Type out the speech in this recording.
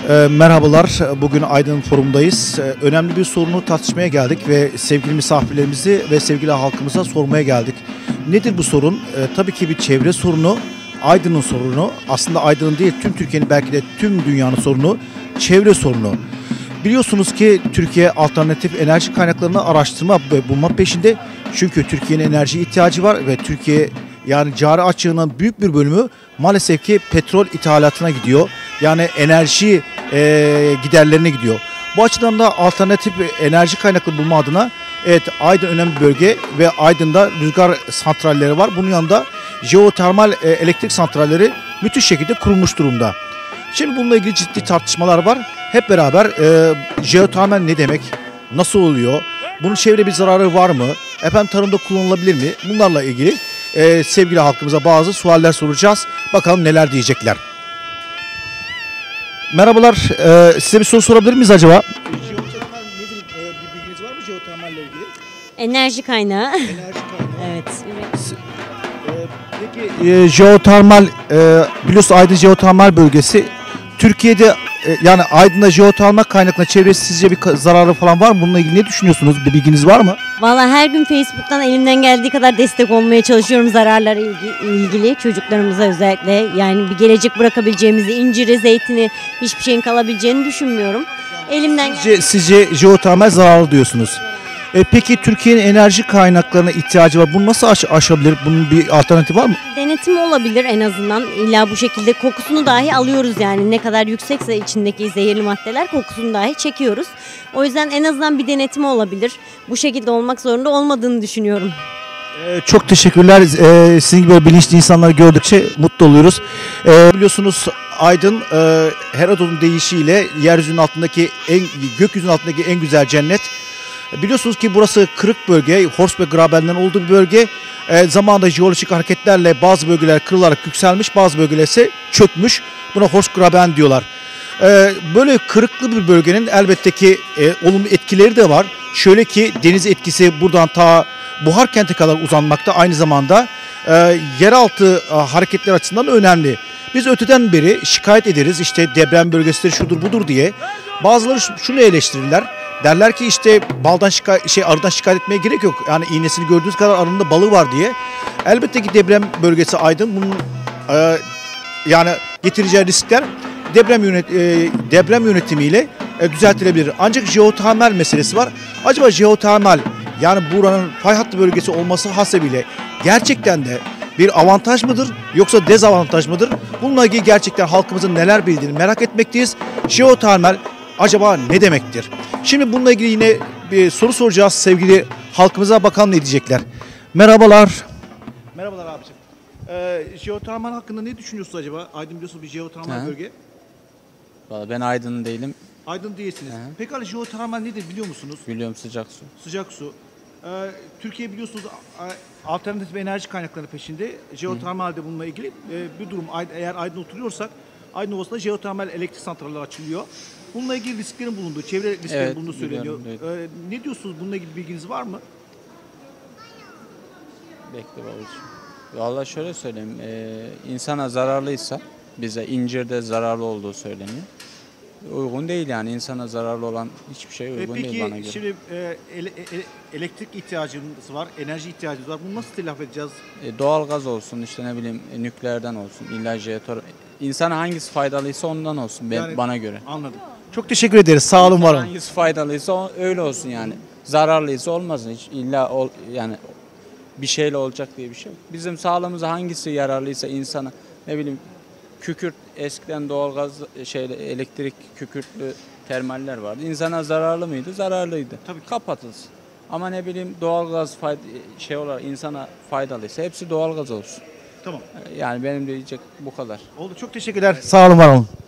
Merhabalar, bugün Aydın Forum'dayız. Önemli bir sorunu tartışmaya geldik ve sevgili misafirlerimizi ve sevgili halkımıza sormaya geldik. Nedir bu sorun? Tabii ki bir çevre sorunu, Aydın'ın sorunu, aslında Aydın'ın değil tüm Türkiye'nin belki de tüm dünyanın sorunu, çevre sorunu. Biliyorsunuz ki Türkiye alternatif enerji kaynaklarını araştırma ve bulma peşinde. Çünkü Türkiye'nin enerji ihtiyacı var ve Türkiye yani cari açığının büyük bir bölümü maalesef ki petrol ithalatına gidiyor. Yani enerji giderlerine gidiyor. Bu açıdan da alternatif enerji kaynakları bulma adına evet Aydın önemli bir bölge ve Aydın'da rüzgar santralleri var. Bunun yanında jeotermal elektrik santralleri müthiş şekilde kurulmuş durumda. Şimdi bununla ilgili ciddi tartışmalar var. Hep beraber jeotermal ne demek? Nasıl oluyor? Bunun çevre bir zararı var mı? Efendim tarımda kullanılabilir mi? Bunlarla ilgili sevgili halkımıza bazı sualler soracağız. Bakalım neler diyecekler. Merhabalar, size bir soru sorabilir miyiz acaba? Jeotermal nedir? Bir bilginiz var mı jeotermalle ilgili? Enerji kaynağı. Enerji kaynağı. Evet. Peki jeotermal, biliyorsunuz Aydın jeotermal bölgesi. Türkiye'de yani Aydın'da jeotermal kaynakla çevresi sizce bir zararı falan var mı? Bununla ilgili ne düşünüyorsunuz? Bir bilginiz var mı? Vallahi her gün Facebook'tan elimden geldiği kadar destek olmaya çalışıyorum zararlara ilgili çocuklarımıza özellikle. Yani bir gelecek bırakabileceğimizi, inciri, zeytini hiçbir şeyin kalabileceğini düşünmüyorum. Elimden Sizce jeotermal zararlı diyorsunuz. Peki Türkiye'nin enerji kaynaklarına ihtiyacı var. Bunu nasıl aşabilir? Bunun bir alternatifi var mı? denetim olabilir en azından. İlla bu şekilde kokusunu dahi alıyoruz yani. Ne kadar yüksekse içindeki zehirli maddeler kokusunu dahi çekiyoruz. O yüzden en azından bir denetimi olabilir. Bu şekilde olmak zorunda olmadığını düşünüyorum. Çok teşekkürler. Sizin gibi böyle bilinçli insanları gördükçe mutlu oluyoruz. Biliyorsunuz Aydın Herodot'un deyişiyle yeryüzünün altındaki gökyüzünün altındaki en güzel cennet. Biliyorsunuz ki burası kırık bölge, Horsberggraben'den olduğu bir bölge. Zamanında jeolojik hareketlerle bazı bölgeler kırılarak yükselmiş, bazı bölgeler ise çökmüş. Buna Horsgraben diyorlar. Böyle kırıklı bir bölgenin elbette ki olumlu etkileri de var. Şöyle ki deniz etkisi buradan ta Buharkent'e kadar uzanmakta, aynı zamanda yeraltı hareketler açısından önemli. Biz öteden beri şikayet ederiz, işte deprem bölgesidir, şudur budur diye. Bazıları şunu eleştirirler. Derler ki işte arıdan şikayet etmeye gerek yok. Yani iğnesini gördüğünüz kadar arının balığı var diye. Elbette ki deprem bölgesi Aydın. Bunun yani getireceği riskler deprem yönetimiyle düzeltilebilir. Ancak jeotermal meselesi var. Acaba jeotermal yani buranın fay hattı bölgesi olması hasebiyle gerçekten de bir avantaj mıdır yoksa dezavantaj mıdır? Bununla ilgili gerçekten halkımızın neler bildiğini merak etmekteyiz. Jeotermal acaba ne demektir? Şimdi bununla ilgili yine bir soru soracağız sevgili halkımıza, bakalım ne diyecekler. Merhabalar. Merhabalar abicim. Jeotermal hakkında ne düşünüyorsunuz acaba? Aydın biliyorsunuz bir jeotermal bölge. Vallahi ben Aydın değilim. Aydın değilsiniz. Pekala jeotermal nedir biliyor musunuz? Biliyorum, sıcak su. Sıcak su. Türkiye biliyorsunuz alternatif enerji kaynakları peşinde. Jeotermal de bununla ilgili bir durum. Eğer Aydın'da oturuyorsak Aydın Ovası'nda jeotermal elektrik santralleri açılıyor. Bununla ilgili risklerin bulunduğu, çevre risklerin bulunduğu söyleniyor. Evet. Ne diyorsunuz? Bununla ilgili bilginiz var mı? Bekle babacığım. Vallahi şöyle söyleyeyim. İnsana zararlıysa, bize incirde zararlı olduğu söyleniyor. Uygun değil yani. İnsana zararlı olan hiçbir şey uygun değil bana göre. Peki şimdi elektrik ihtiyacımız var, enerji ihtiyacımız var. Bunu nasıl telafi edeceğiz? Doğal gaz olsun, işte ne bileyim nükleerden olsun, illa jeoter. İnsana hangisi faydalıysa ondan olsun yani, bana göre. Anladım. Çok teşekkür ederiz. Sağ olun, var olun. Hangisi faydalıysa öyle olsun yani. Zararlıysa olmasın. Hiç yani bir şeyle olacak diye bir şey yok. Bizim sağlığımıza hangisi yararlıysa insana, ne bileyim kükürt, eskiden doğalgaz elektrik kükürtlü termaller vardı. İnsana zararlı mıydı? Zararlıydı. Tabii. Kapatılsın. Ama ne bileyim doğalgaz olarak insana faydalıysa hepsi doğalgaz olsun. Tamam. Yani benim de diyecek bu kadar. Oldu. Çok teşekkürler. Sağ olun, var olun.